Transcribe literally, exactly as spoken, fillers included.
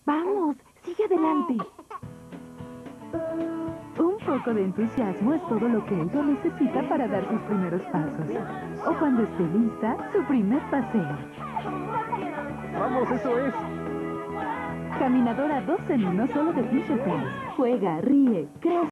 Vamos, sigue adelante. Un poco de entusiasmo es todo lo que ella necesita para dar sus primeros pasos. O cuando esté lista, su primer paseo. ¡Vamos, eso es! Caminadora dos en uno solo de Fisher Price. Juega, ríe, crece.